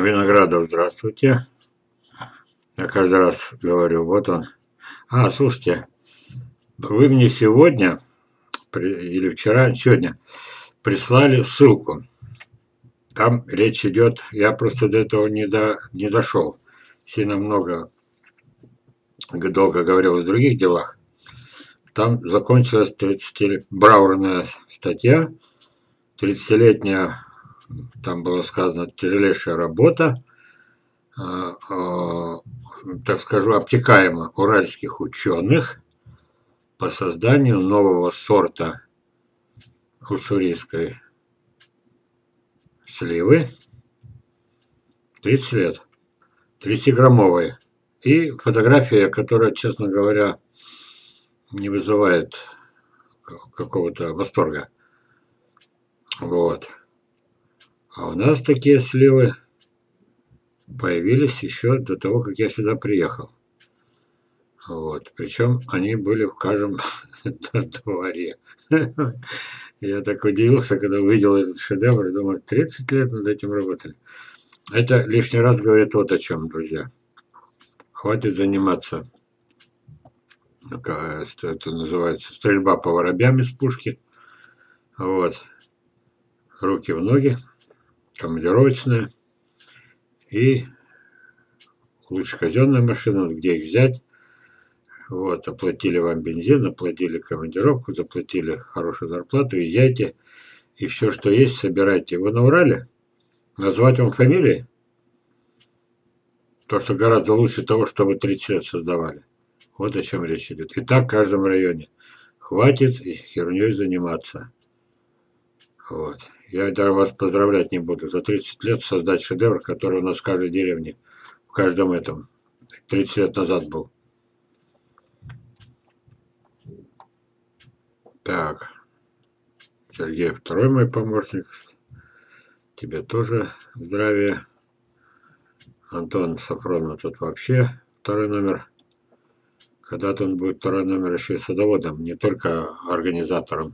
Виноградов, здравствуйте. Я каждый раз говорю, вот он. Слушайте, вы мне сегодня или вчера, сегодня прислали ссылку. Там речь идет, я просто до этого не дошел. Сильно долго говорил о других делах. Там закончилась 30-браурная статья, 30-летняя, там было сказано, тяжелейшая работа, так скажу, обтекаемо уральских ученых по созданию нового сорта уссурийской сливы. 30 лет. 30-граммовой. И фотография, которая, честно говоря, не вызывает какого-то восторга. Вот. А у нас такие сливы появились еще до того, как я сюда приехал. Вот. Причем они были в каждом дворе. Я так удивился, когда увидел этот шедевр, и думаю, 30 лет над этим работали. Это лишний раз говорит вот о чем, друзья. Хватит заниматься, это называется, стрельба по воробьям из пушки. Вот. Руки в ноги, командировочная. И лучше казенная машина, где их взять. Вот, оплатили вам бензин, оплатили командировку, заплатили хорошую зарплату, езжайте. И все, что есть, собирайте. Вы на Урале? Назвать вам фамилии? То, что гораздо лучше того, что вы 30 лет создавали. Вот о чем речь идет. И так в каждом районе. Хватит херней заниматься. Вот. Я даже вас поздравлять не буду. За 30 лет создать шедевр, который у нас в каждой деревне, в каждом этом, 30 лет назад был. Так. Сергей, второй мой помощник. Тебе тоже здравия. Антон Сафронов тут вообще второй номер. Когда-то он будет второй номер еще и садоводом, не только организатором.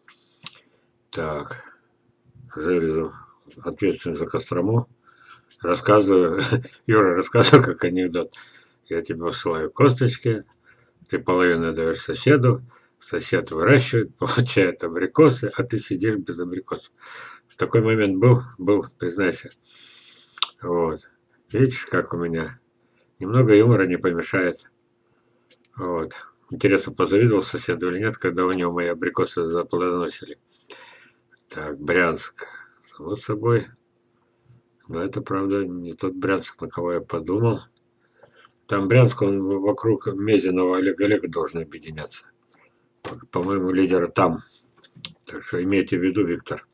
Так. Железов, ответственный за Кострому. Рассказываю, Юра, рассказываю как анекдот. Я тебе посылаю косточки, ты половину даешь соседу, сосед выращивает, получает абрикосы, а ты сидишь без абрикосов. В такой момент был, признайся. Вот. Видишь, как у меня. Немного юмора не помешает. Вот. Интересно, позавидовал соседу или нет, когда у него мои абрикосы заплодоносили. Так, Брянск. Само собой. Но это, правда, не тот Брянск, на кого я подумал. Там Брянск, он вокруг Мезенова Олега должен объединяться. По-моему, лидер там. Так что имейте в виду, Виктор.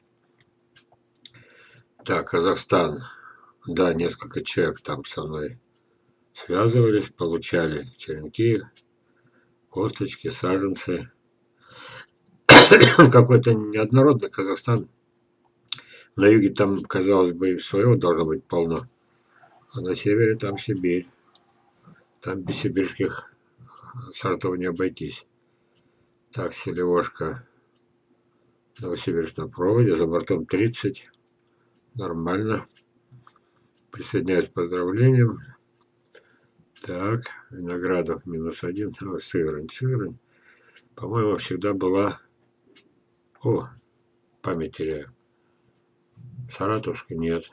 Так, Казахстан. Да, несколько человек там со мной связывались, получали черенки, косточки, саженцы. Какой-то неоднородный Казахстан. На юге там, казалось бы, своего должно быть полно. А на севере там Сибирь. Там без сибирских сортов не обойтись. Так, селевошка. Новосибирск на проводе. За бортом 30. Нормально. Присоединяюсь к поздравлениям. Так, Виноградов -1. Сыгрань. По-моему, всегда была... О, память теряю. Саратовская нет.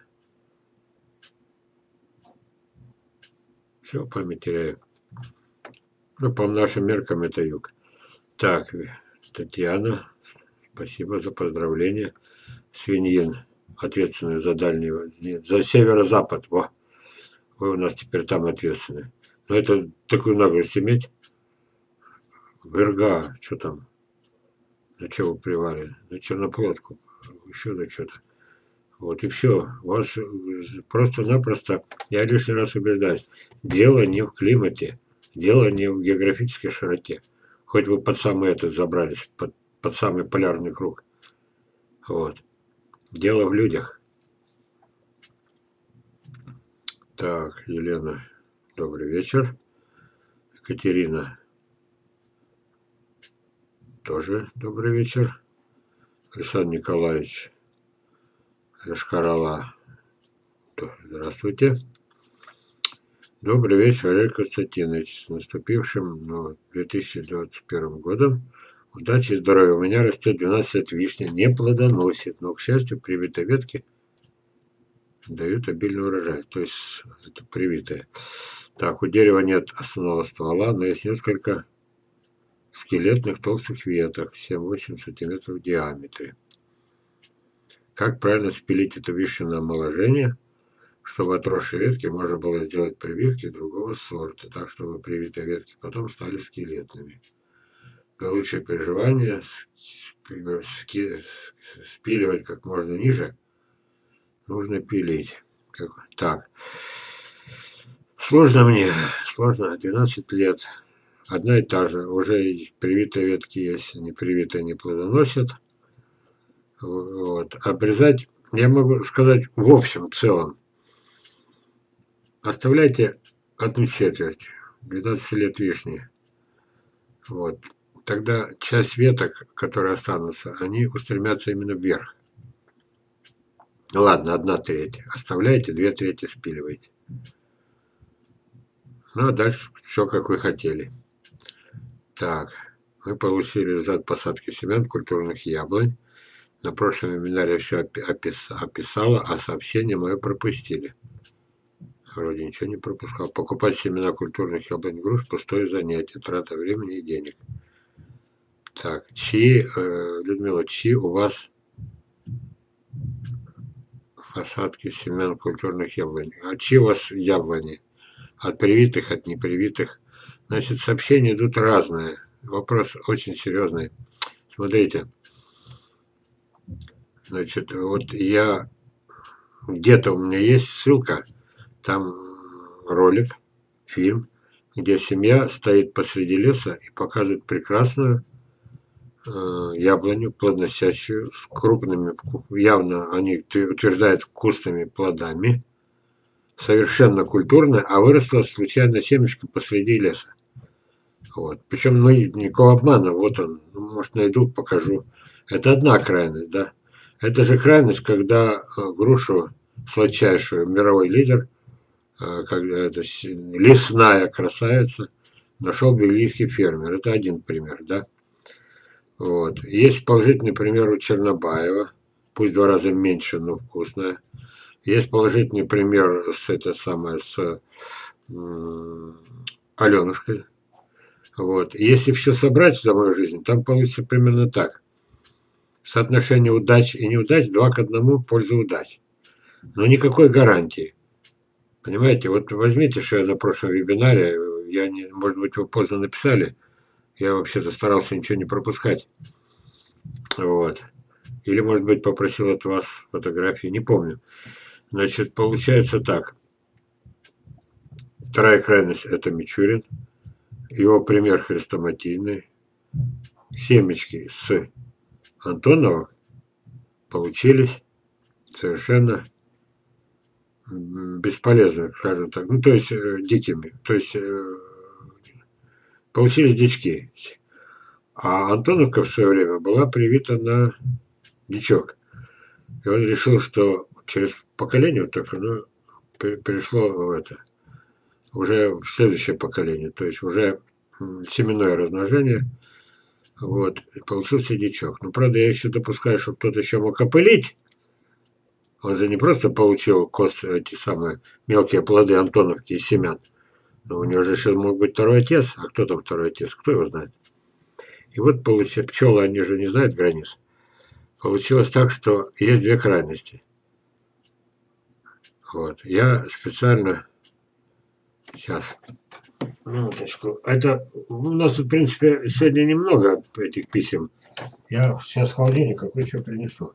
Все, память теряю. Ну, по нашим меркам это юг. Так, Татьяна, спасибо за поздравление. Свиньин, ответственный за дальний, за северо-запад. Во, вы у нас теперь там ответственны. Но это такую наглость иметь. Верга, что там? На что вы привали? На черноплодку. Еще на что-то. Вот и все. У вас просто-напросто, я лишний раз убеждаюсь, дело не в климате, дело не в географической широте. Хоть вы под самый этот забрались, под самый полярный круг. Вот. Дело в людях. Так, Елена, добрый вечер. Екатерина, тоже добрый вечер. Александр Николаевич, Йошкар-Ола, Здравствуйте. Добрый вечер, Олег Константинович. С наступившим 2021 годом. Удачи и здоровья. У меня растет 12 лет вишня, не плодоносит, но, к счастью, привитые ветки дают обильный урожай. То есть это привитые. Так, у дерева нет основного ствола, но есть несколько скелетных толстых веток, 7-8 сантиметров в диаметре. Как правильно спилить эту вишню на омоложение, чтобы отросшие ветки можно было сделать прививки другого сорта, так чтобы привитые ветки потом стали скелетными. Для лучшего переживания спиливать как можно ниже нужно пилить. Так. Сложно, 12 лет. Одна и та же. Уже привитые ветки есть, не привитые не плодоносят. Вот. Обрезать, я могу сказать в общем, целом. Оставляйте одну четверть, 12 лет вишни. Вот. Тогда часть веток, которые останутся, они устремятся именно вверх. Ладно, 1/3. Оставляйте, 2/3 спиливайте. Ну, а дальше все, как вы хотели. Так, мы получили результат посадки семян культурных яблонь. На прошлом вебинаре все описала, а сообщение мое пропустили. Вроде ничего не пропускал. Покупать семена культурных яблонь груш – пустое занятие, трата времени и денег. Так, Людмила, чьи у вас посадки семян культурных яблонь? А чьи у вас яблони? От привитых, от непривитых? Значит, сообщения идут разные. Вопрос очень серьезный. Смотрите. Значит, вот я... Где-то у меня есть ссылка, там ролик, фильм, где семья стоит посреди леса и показывает прекрасную яблоню, плодоносящую, с крупными, явно они утверждают, вкусными плодами, совершенно культурная, а выросла случайно семечко посреди леса. Вот. Причем, никакого обмана, вот он, может, найду, покажу. Это одна крайность, да. Это же крайность, когда грушу сладчайшую, мировой лидер, когда это лесная красавица, нашел бельгийский фермер. Это один пример, да. Вот. Есть положительный пример у Чернобаева, пусть в 2 раза меньше, но вкусная. Есть положительный пример с Аленушкой. Вот. Если все собрать за мою жизнь, там получится примерно так. Соотношение удач и неудач 2:1 в пользу удач. Но никакой гарантии. Понимаете, вот возьмите, что я на прошлом вебинаре, может быть, вы поздно написали, я вообще-то старался ничего не пропускать. Вот. Или, может быть, попросил от вас фотографии, не помню. Значит, получается так. Вторая крайность – это Мичурин. Его пример хрестоматийный. Семечки с Антонова получились совершенно бесполезными, скажем так. Ну, то есть дикими. То есть получились дички. А Антоновка в свое время была привита на дичок. И он решил, что через поколение вот так, перешло в это, уже в следующее поколение, то есть уже семенное размножение, вот, и получился дичок. Но, правда, я еще допускаю, что кто-то еще мог опылить. Он же не просто получил эти самые мелкие плоды Антоновки из семян, но у него же еще мог быть второй отец. А кто там второй отец? Кто его знает? И вот получилось, пчелы, они же не знают границ. Получилось так, что есть две крайности. Вот. Я специально... Сейчас. Минуточку. Это у нас тут, в принципе, сегодня немного этих писем. Я сейчас в холодильник кое-что принесу.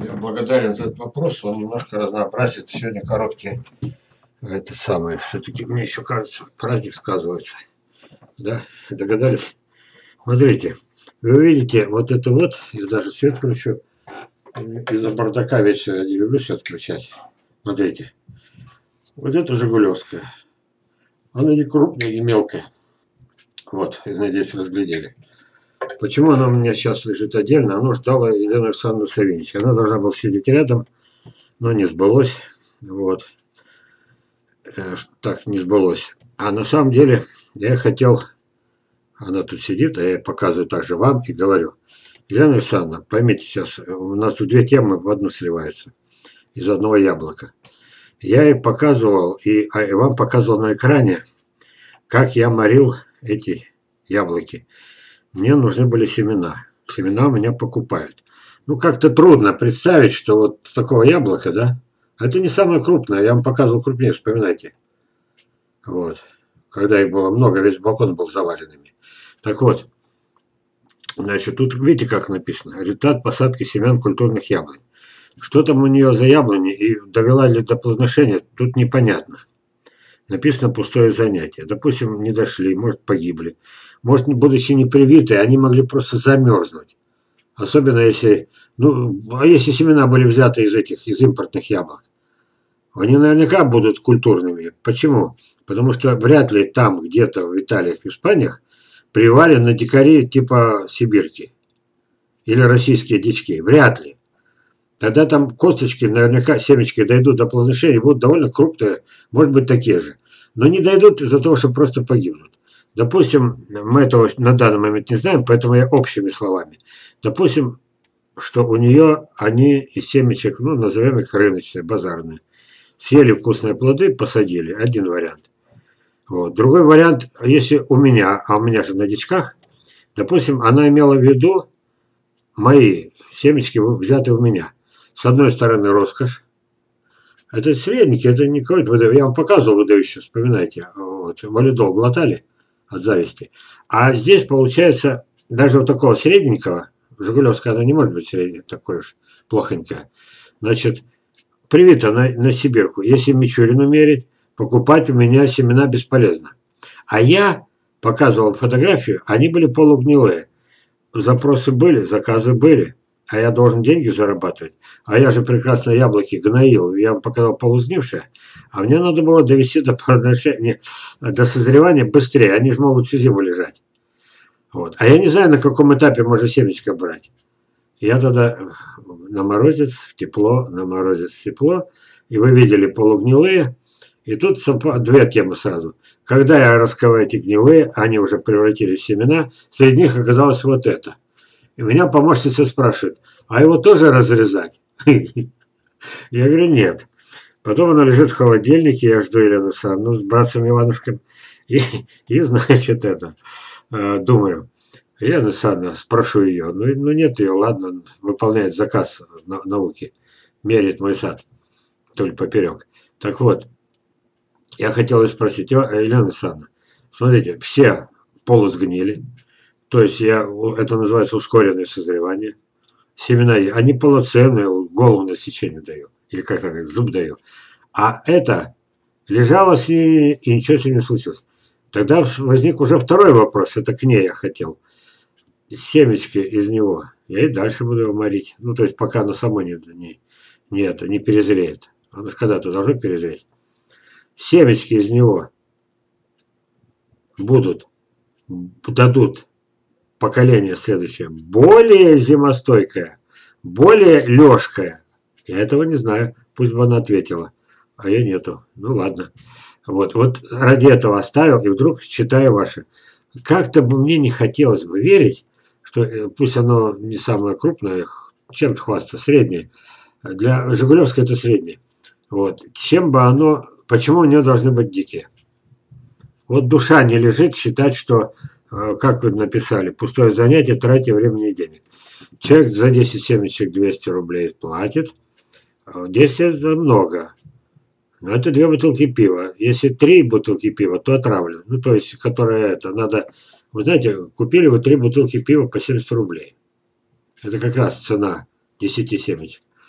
Я благодарен за этот вопрос. Он немножко разнообразит. Сегодня короткие. Это самое. Все-таки мне еще кажется, праздник сказывается. Да? Догадались? Смотрите. Вы видите, вот это вот, я даже свет включу. Из-за бардака вечно я не люблю свет включать. Смотрите. Вот это Жигулевская. Она не крупная, не мелкая. Вот, я надеюсь, разглядели. Почему она у меня сейчас лежит отдельно? Она ждала Елену Александровну Савинич. Она должна была сидеть рядом, но не сбылось. Вот. Так не сбылось. А на самом деле я хотел... Она тут сидит, а я показываю также вам и говорю. Елена Александровна, поймите сейчас, у нас тут две темы в одну сливаются. Из одного яблока. Я ей показывал, и вам показывал на экране, как я морил эти яблоки. Мне нужны были семена. Семена у меня покупают. Ну, как-то трудно представить, что вот с такого яблока, да? Это не самое крупное. Я вам показывал крупнее, вспоминайте. Вот. Когда их было много, весь балкон был заваленными. Так вот. Значит, тут видите, как написано. Результат посадки семян культурных яблонь. Что там у нее за яблони и довела ли до плодоношения, тут непонятно. Написано пустое занятие. Допустим, не дошли, может, погибли. Может, будучи не привитые, они могли просто замерзнуть. Особенно если... Ну, а если семена были взяты из импортных яблок? Они наверняка будут культурными. Почему? Потому что вряд ли там, где-то в Италии, в Испаниях, привали на дикари типа сибирки. Или российские дички. Вряд ли. Тогда там косточки, наверняка семечки дойдут до плодоношения, будут довольно крупные, может быть, такие же. Но не дойдут из-за того, что просто погибнут. Допустим, мы этого на данный момент не знаем, поэтому я общими словами. Допустим, что у нее они из семечек, ну, назовем их рыночные, базарные. Съели вкусные плоды, посадили. Один вариант. Вот. Другой вариант, если у меня, а у меня же на дичках, допустим, она имела в виду мои семечки, взятые у меня. С одной стороны, роскошь. Это средники, это не какой-то ВДВ. Я вам показывал ВДВ еще, вспоминайте. Вот, валидол глотали от зависти. А здесь получается, даже вот такого средненького, Жигулевская, она не может быть средней, такой уж плохонькая. Значит, привита на сибирку. Если Мичурину мерить, покупать у меня семена бесполезно. А я показывал фотографию, они были полугнилые. Запросы были, заказы были. А я должен деньги зарабатывать. А я же прекрасно яблоки гноил. Я вам показал полузнившие. А мне надо было довести до созревания быстрее. Они же могут всю зиму лежать. Вот. А я не знаю, на каком этапе можно семечко брать. Я тогда на морозец, в тепло, на морозец, в тепло. И вы видели полугнилые. И тут две темы сразу. Когда я раскрываю эти гнилые, они уже превратились в семена. Среди них оказалось вот это. И меня помощница спрашивает, а его тоже разрезать? Я говорю, нет. Потом она лежит в холодильнике, я жду Елену Александровну с братцем Иванушком. И значит, это, думаю, Елена Александровна, спрошу ее. Ну нет ее, ладно, выполняет заказ науки. Мерит мой сад вдоль поперек. Так вот, я хотел спросить, Елена Александровна, смотрите, все полусгнили. То есть это называется ускоренное созревание. Семена, они полноценные, голову на сечение даю. Или как так, зуб даю. А это лежало с ними, и ничего с ним не случилось. Тогда возник уже второй вопрос. Это к ней я хотел. Семечки из него. Я и дальше буду его морить. Ну, то есть, пока оно само не перезреет. Оно же когда-то должно перезреть. Семечки из него дадут поколение следующее более зимостойкое, более лёжкое. Я этого не знаю. Пусть бы она ответила. А я нету. Ну ладно. Вот ради этого оставил и вдруг читаю ваши. Как-то бы мне не хотелось бы верить, что пусть оно не самое крупное, чем хвастаться, среднее. Для Жигулевской это среднее. Вот. Чем бы оно, почему у нее должны быть дикие? Вот душа не лежит считать, что, как вы написали, пустое занятие, тратя времени и денег. Человек за 10 семечек 200 рублей платит. 10 это много. Но это 2 бутылки пива. Если 3 бутылки пива, то отравлено. Ну, то есть, которое это надо... Вы знаете, купили вы 3 бутылки пива по 70 рублей. Это как раз цена 10 семечек.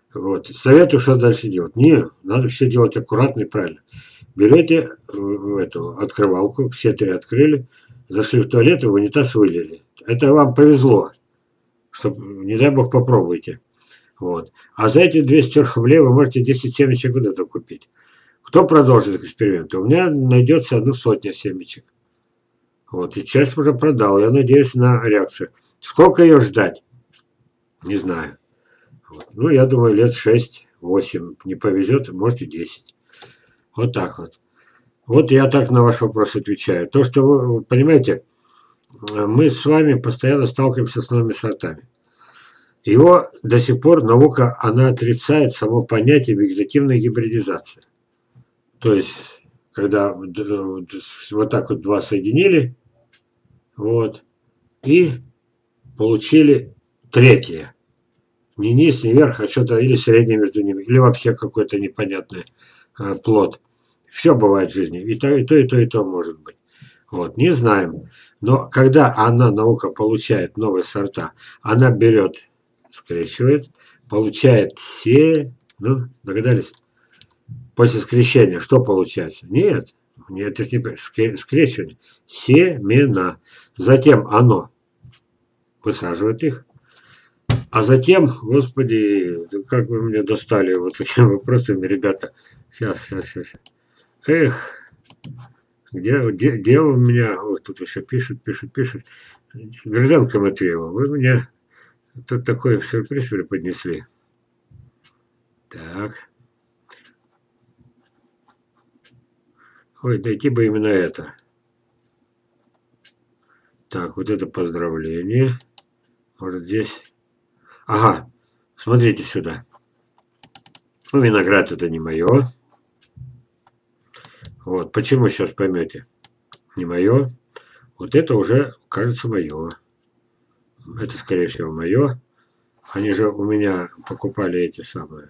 Вот. Советую, что дальше делать. Не, надо все делать аккуратно и правильно. Берете эту открывалку, все три открыли, зашли в туалет и в унитаз вылили. Это вам повезло, что, не дай бог, попробуйте. Вот. А за эти 200 рублей вы можете 10 семечек куда-то купить. Кто продолжит эксперимент? У меня найдется 100 семечек. Вот. И часть уже продал. Я надеюсь на реакцию. Сколько ее ждать? Не знаю. Вот. Ну, я думаю, лет 6-8. Не повезет, может и 10. Вот так вот. Вот я так на ваш вопрос отвечаю. То, что вы понимаете, мы с вами постоянно сталкиваемся с новыми сортами. Его до сих пор наука, она отрицает само понятие вегетативной гибридизации. То есть, когда вот так вот два соединили, вот, и получили третье. Не низ, не верх, а что-то или среднее между ними, или вообще какой-то непонятный плод. Все бывает в жизни. И то, и то, и то, и то может быть. Вот, не знаем. Но когда наука получает новые сорта, она берет, скрещивает, получает ну, догадались? После скрещения что получается? Нет, это не скрещивание. Семена. Затем оно высаживает их. А затем, господи, как вы меня достали вот такими вопросами, ребята. Сейчас. Эх, где у меня? Вот тут еще пишут. Гражданка Матвеева, вы меня тут такой сюрприз преподнесли. Так. Ой, дойти бы именно это. Так, вот это поздравление. Может здесь. Ага, смотрите сюда. Ну, виноград это не мое. Вот, почему сейчас поймете? Не мое. Вот это уже, кажется, мое. Это, скорее всего, мое. Они же у меня покупали эти самые.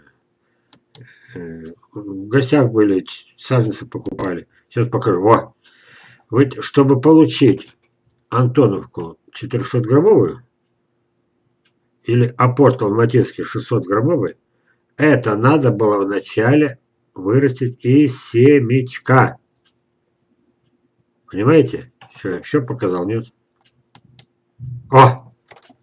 В гостях были, саженцы покупали. Сейчас покажу. Во! Вы, чтобы получить Антоновку 400-граммовую или апорт алматинский 600-граммовый, это надо было вначале вырастить из семечка. Понимаете? Все показал, нет? О!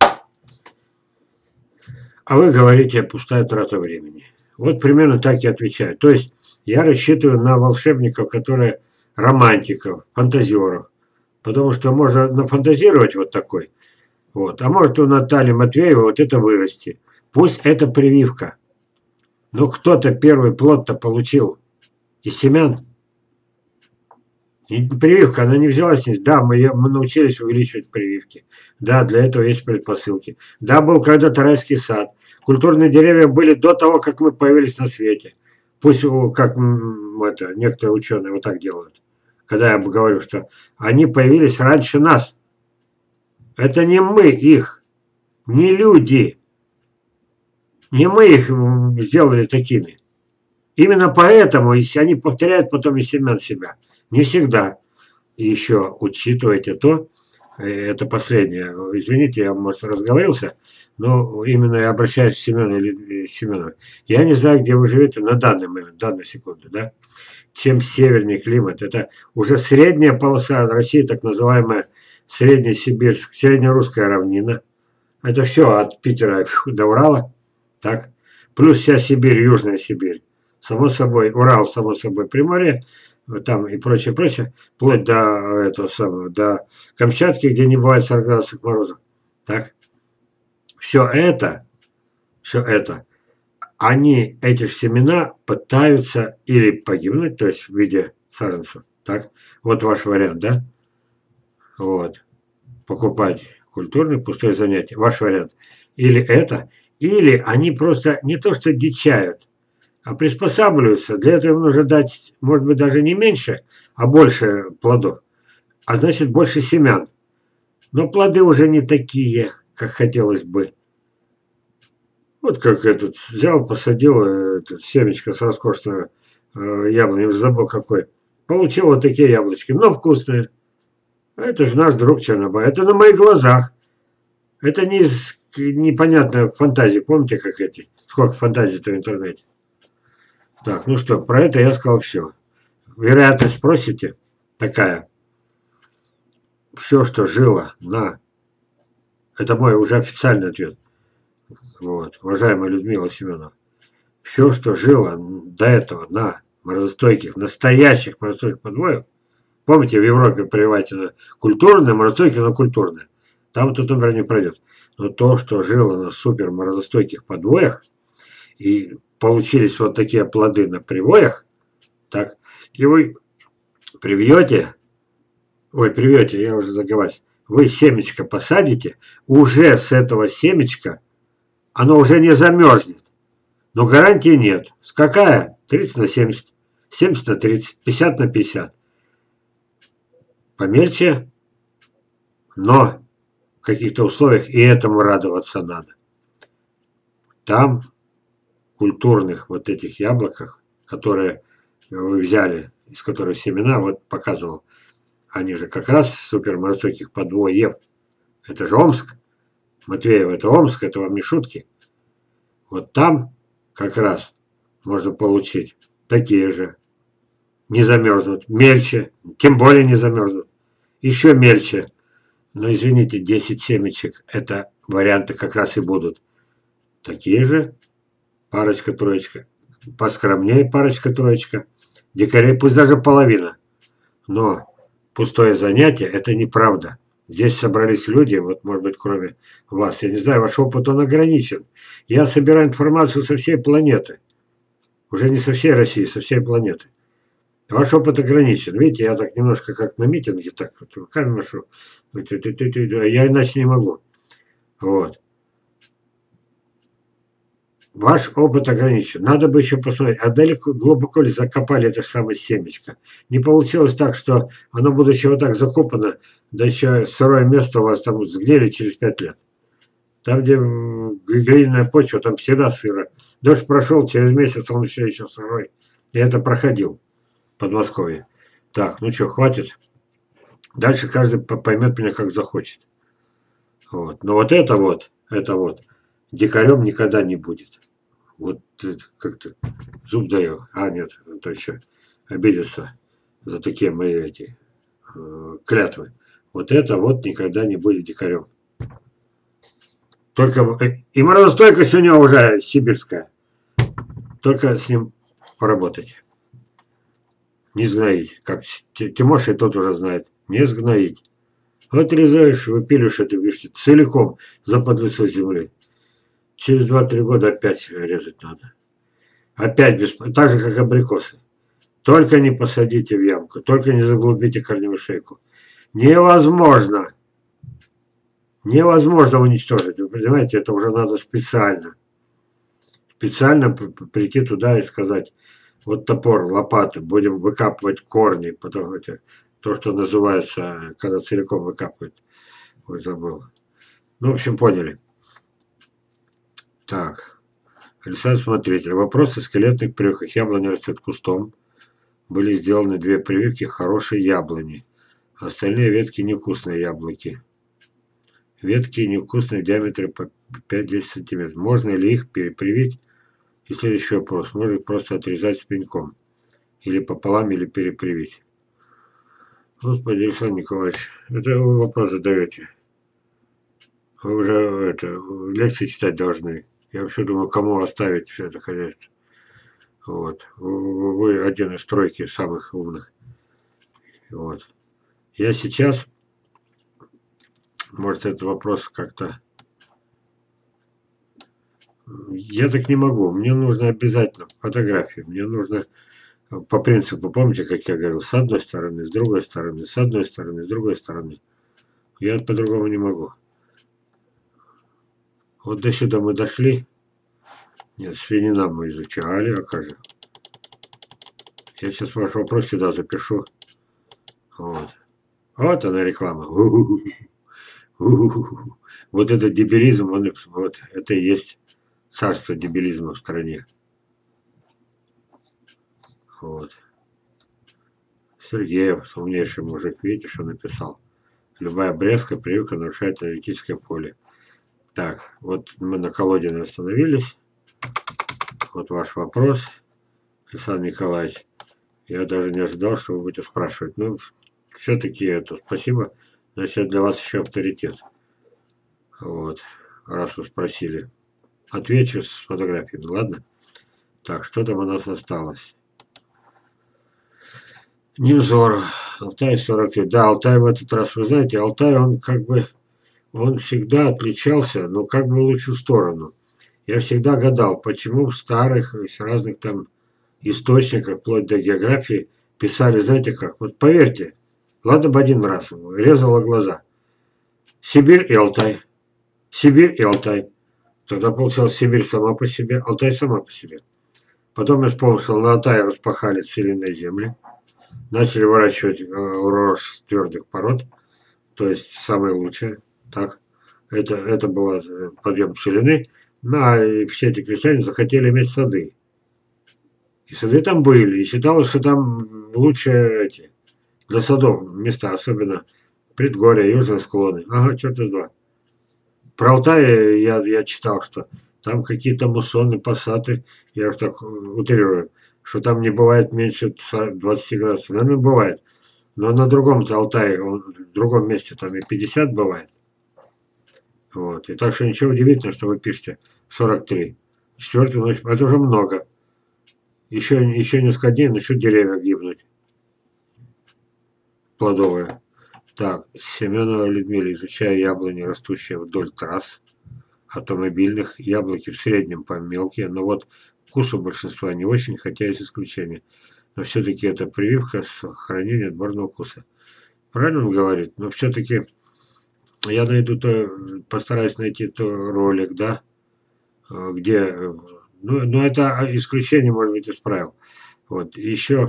А вы говорите, пустая трата времени. Вот примерно так я отвечаю. То есть я рассчитываю на волшебников, которые романтиков, фантазеров. Потому что можно нафантазировать вот такой. Вот. А может у Натальи Матвеевой вот это вырасти. Пусть это прививка. Но кто-то первый плод-то получил из семян. И прививка, она не взялась. Да, мы научились увеличивать прививки. Да, для этого есть предпосылки. Да, был когда-то райский сад. Культурные деревья были до того, как мы появились на свете. Пусть, как это, некоторые ученые вот так делают. Когда я говорю, что они появились раньше нас. Это не мы их, не люди. Не мы их сделали такими. Именно поэтому они повторяют потом из семян себя. Не всегда. И еще учитывайте то, это последнее, извините, я, может, разговорился, но именно я обращаюсь к Семену. Я не знаю, где вы живете на данный момент, данную секунду, да? Чем севернее климат, это уже средняя полоса России, так называемая Среднесибирск, Среднерусская равнина. Это все от Питера до Урала, так? Плюс вся Сибирь, Южная Сибирь. Само собой, Урал, само собой, Приморье, там и прочее, вплоть до этого самого, до Камчатки, где не бывает 40 градусов мороза. Так? Все это, они, эти семена пытаются или погибнуть, то есть в виде саженцев. Так? Вот ваш вариант, да? Вот. Покупать культурное пустое занятие. Ваш вариант. Или это, или они просто не то что дичают, а приспосабливаются. Для этого им нужно дать, может быть, даже не меньше, а больше плодов. А значит, больше семян. Но плоды уже не такие, как хотелось бы. Вот как этот взял, посадил этот семечко с роскошного яблони, уже забыл какой. Получил вот такие яблочки, но вкусные. Это же наш друг Чернобай. Это на моих глазах. Это не из непонятная фантазия. Помните, как эти? Сколько фантазий-то в интернете? Так, ну что, про это я сказал все. Вероятность спросите такая. Все, что жило на... Это мой уже официальный ответ. Вот, уважаемая Людмила Семенова. Все, что жило до этого на морозостойких, настоящих морозостойких подвоях, помните, в Европе прививайте на культурное, морозостойкие на культурное. Там этот номер не пройдет. Но то, что жило на супер морозостойких подвоях, и получились вот такие плоды на привоях, так, и вы привьете, привьете, я уже заговариваюсь, вы семечко посадите, уже с этого семечка оно уже не замерзнет. Но гарантии нет. С какая? 30 на 70, 70 на 30, 50 на 50. Померьте, но в каких-то условиях и этому радоваться надо. Там культурных вот этих яблоках, которые вы взяли, из которых семена, вот показывал, они же как раз супер высоких подвоев. Это же Омск. Матвеев, это Омск, это вам не шутки. Вот там как раз можно получить такие же. Не замерзнут. Мельче. Тем более не замерзнут. Еще мельче. Но извините, 10 семечек, это варианты как раз и будут. Такие же. Парочка-троечка. Поскромнее парочка-троечка. Дикарей пусть даже половина. Но пустое занятие – это неправда. Здесь собрались люди, вот может быть кроме вас. Я не знаю, ваш опыт он ограничен. Я собираю информацию со всей планеты. Уже не со всей России, со всей планеты. Ваш опыт ограничен. Видите, я так немножко как на митинге, так вот руками машу. Я иначе не могу. Вот. Ваш опыт ограничен. Надо бы еще посмотреть, а далеко, глубоко ли закопали это самое семечко. Не получилось так, что оно, будучи вот так закопано, да еще сырое место у вас там сгнили через 5 лет. Там, где глиняная почва, там всегда сыро. Дождь прошел, через месяц он все еще сырой. Я это проходил в Подмосковье. Так, ну что, хватит. Дальше каждый поймет меня, как захочет. Вот. Но вот это вот, дикарем никогда не будет. Вот как-то зуб даю. А, нет, то еще обидеться за такие мои эти клятвы. Вот это вот никогда не будет дикарем. Только и морозостойкость у него уже сибирская. Только с ним поработать. Не сгноить. Как Тимоша тот уже знает. Не сгноить. Отрезаешь, выпилишь эту вишню целиком за лицо земли. Через 2-3 года опять резать надо. Опять так же, как абрикосы. Только не посадите в ямку, только не заглубите корневую шейку. Невозможно. Невозможно уничтожить. Вы понимаете, это уже надо специально. Специально прийти туда и сказать, вот топор, лопата, будем выкапывать корни, потому что то, что называется, когда целиком выкапывают. Ой, забыл. Ну, в общем, поняли. Так. Александр Смотритель. Вопрос о скелетных прививках. Яблоня растет кустом. Были сделаны 2 прививки хорошей яблони. Остальные ветки невкусные яблоки. Ветки невкусные в диаметре по 5-10 см. Можно ли их перепривить? И следующий вопрос. Можно их просто отрезать с пеньком? Или пополам, или перепривить? Господи, Александр Николаевич, это вы вопрос задаете. Вы уже лекции читать должны. Я вообще думаю, кому оставить все это хозяйство. Вот. Вы один из тройки самых умных. Вот. Я сейчас, может, этот вопрос как-то... Я так не могу. Мне нужно обязательно фотографии. Мне нужно по принципу, помните, как я говорил, с одной стороны, с другой стороны, с одной стороны, с другой стороны. Я по-другому не могу. Вот до сюда мы дошли. Нет, свинина мы изучали, окажем. Я сейчас ваш вопрос сюда запишу. Вот. Вот она реклама. Вот этот дебилизм, вот это и есть царство дебилизма в стране. Вот. Сергеев, умнейший мужик, видите, что написал? Любая обрезка, прививка нарушает энергетическое поле. Так, вот мы на Колодиной остановились. Вот ваш вопрос, Александр Николаевич. Я даже не ожидал, что вы будете спрашивать. Ну, все-таки это спасибо. Значит, я для вас еще авторитет. Вот, раз вы спросили. Отвечу с фотографиями, ладно? Так, что там у нас осталось? Невзор. Алтай 43. Да, Алтай в этот раз, вы знаете, Алтай, он как бы, он всегда отличался, но как бы в лучшую сторону. Я всегда гадал, почему в старых, из разных там источниках, вплоть до географии, писали, знаете как, вот поверьте, ладно бы один раз, резало глаза. Сибирь и Алтай. Сибирь и Алтай. Тогда получалось Сибирь сама по себе, Алтай сама по себе. Потом я вспомнил, что на Алтае распахали целинные земли, начали выращивать рожь твердых пород, то есть самое лучшее. Так, это было подъем целины. Ну, и все эти крестьяне захотели иметь сады. И сады там были, и считалось, что там лучшие эти, для садов места, особенно предгорья, южные склоны. Ага, черт из два. Про Алтай я читал, что там какие-то муссоны, пассаты, я уж так утрирую, что там не бывает меньше 20 градусов. Наверное, бывает. Но на другом-то Алтае, в другом месте там и 50 бывает. Вот. И так что ничего удивительного, что вы пишете 43. Четвертую ночь, это уже много. Еще несколько дней начнут деревья гибнуть. Плодовые. Так, Семенова Людмила, изучая яблони, растущие вдоль трасс автомобильных, яблоки в среднем по мелкие, но вот вкус у большинства не очень, хотя есть исключения. Но все-таки это прививка сохранения отборного вкуса. Правильно он говорит? Но все-таки я постараюсь найти ролик, да, где, ну это исключение, может быть, из правил. Вот, еще,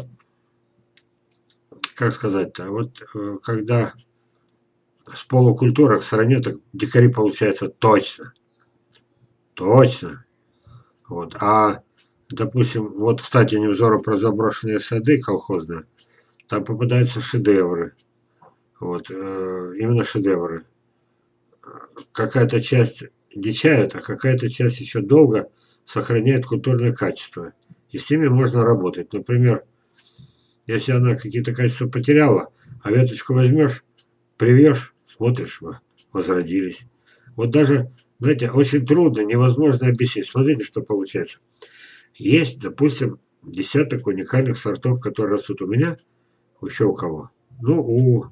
как сказать-то, вот когда с полукультурах в стране, так дикари получается точно. Точно. Вот. А, допустим, вот, кстати, Невзору про заброшенные сады колхозные, там попадаются шедевры. Вот, именно шедевры. Какая-то часть дичает, а какая-то часть еще долго сохраняет культурное качество. И с ними можно работать. Например, если она какие-то качества потеряла, а веточку возьмешь, привьешь, смотришь, возродились. Вот даже, знаете, очень трудно, невозможно объяснить. Смотрите, что получается. Есть, допустим, десяток уникальных сортов, которые растут у меня, еще у кого. Ну,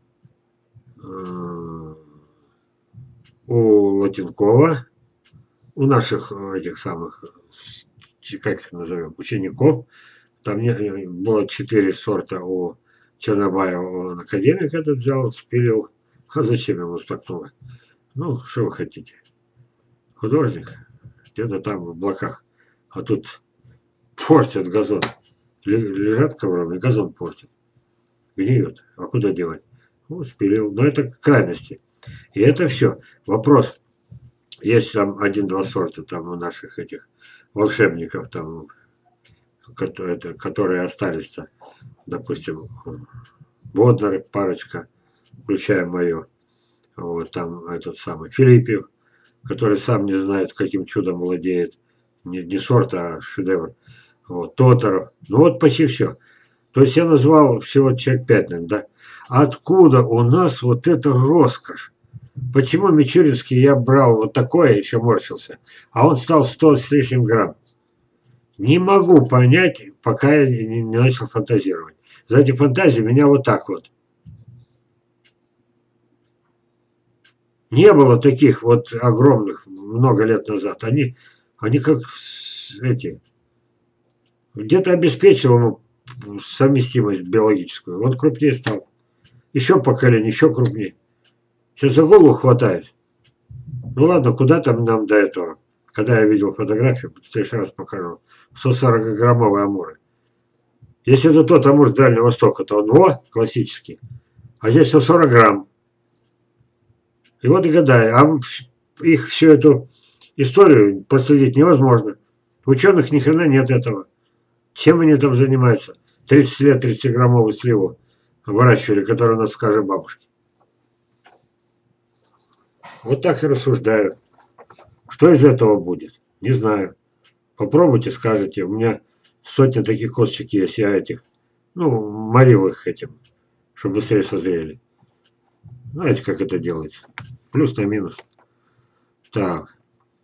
у Латинкова, у наших этих самых, как их назовем, учеников. Там было 4 сорта у Чернобая, он академик этот взял, спилил. А зачем ему так много? Ну, что вы хотите? Художник, где-то там в облаках. А тут портят газон. Лежат ковром и газон портят. Гниет. А куда девать? Ну, спилил. Но это крайности. И это все. Вопрос. Есть там один-два сорта там у наших этих волшебников, там, которые остались-то. Допустим, Боднары, парочка, включая мою. Вот там этот самый Филиппев, который сам не знает, каким чудом владеет. Не сорт, а шедевр. Вот, Тоторов. Ну вот почти все. То есть я назвал всего человек 5, да? Откуда у нас вот эта роскошь? Почему Мичуринский я брал вот такое, еще морщился, а он стал 100 с лишним грамм? Не могу понять, пока я не начал фантазировать. За эти фантазии меня вот так вот. Не было таких вот огромных много лет назад. Они как эти, где-то обеспечил ему совместимость биологическую. Он крупнее стал. Еще поколение, еще крупнее. Сейчас за голову хватает. Ну ладно, куда там нам до этого? Когда я видел фотографию, в следующий раз покажу. 140-граммовые амуры. Если это тот амур с Дальнего Востока, то он классический. А здесь 140 грамм. И вот и гадаю, а их всю эту историю проследить невозможно. У ученых ни хрена нет этого. Чем они там занимаются? 30 лет 30-граммовую сливу выращивали, которая у нас, скажем, бабушки. Вот так и рассуждаю. Что из этого будет? Не знаю. Попробуйте, скажете. У меня сотня таких косточек есть, я этих, ну, морил их этим, чтобы быстрее созрели. Знаете, как это делается? Плюс на минус. Так.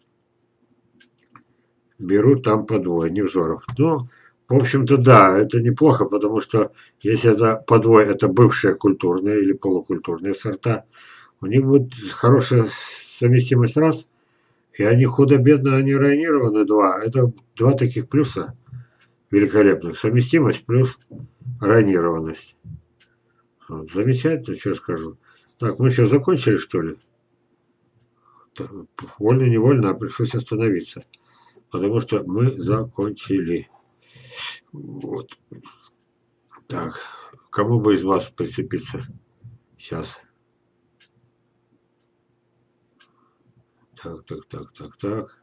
Беру там по двое, Невзоров. Ну, в общем-то, да, это неплохо, потому что если это по двое, это бывшие культурные или полукультурные сорта, у них будет хорошая совместимость раз, и они худо-бедно, они районированы два. Это два таких плюса великолепных. Совместимость плюс районированность. Вот, замечательно, что скажу. Так, мы что, закончили, что ли? Вольно-невольно, а пришлось остановиться. Потому что мы закончили. Вот. Так, кому бы из вас прицепиться? Сейчас. Так.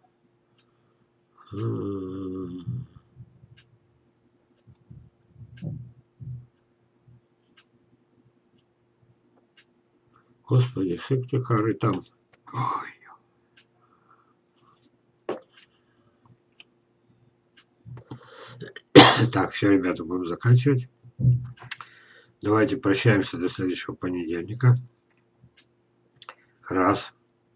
Господи, сыктикары там. Ой. Так, все, ребята, будем заканчивать. Давайте прощаемся до следующего понедельника. Раз.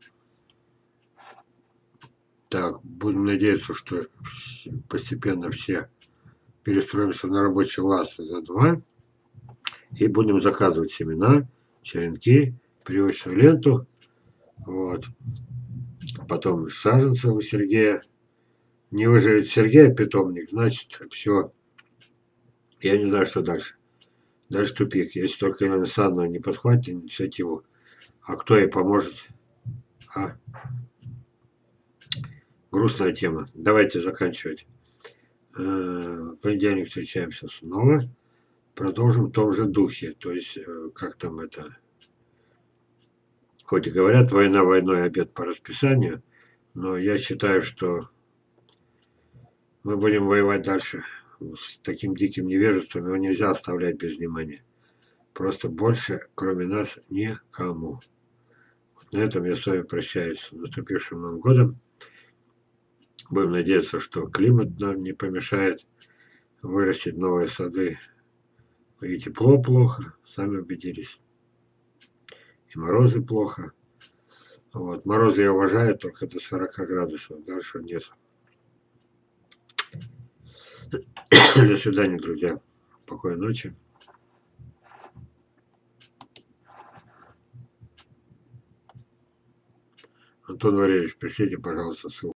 Так, будем надеяться, что постепенно все перестроимся на рабочий лад за 2. И будем заказывать семена, черенки, прививочную ленту. Вот. Потом саженцы у Сергея. Не выживет Сергея питомник, значит, все. Я не знаю, что дальше. Дальше тупик. Если только Елена Александровна не подхватит инициативу. А кто ей поможет? А? Грустная тема. Давайте заканчивать. В понедельник встречаемся снова. Продолжим в том же духе. То есть, как там это... Хоть и говорят, война войной, обед по расписанию, но я считаю, что мы будем воевать дальше с таким диким невежеством. Его нельзя оставлять без внимания. Просто больше, кроме нас, никому. Вот на этом я с вами прощаюсь с наступившим Новым годом. Будем надеяться, что климат нам не помешает вырастить новые сады. И тепло плохо, сами убедились. И морозы плохо. Вот. Морозы я уважаю только до 40 градусов, дальше нет. До свидания, друзья. Спокойной ночи. Антон Валерьевич, пришлите, пожалуйста, ссылку.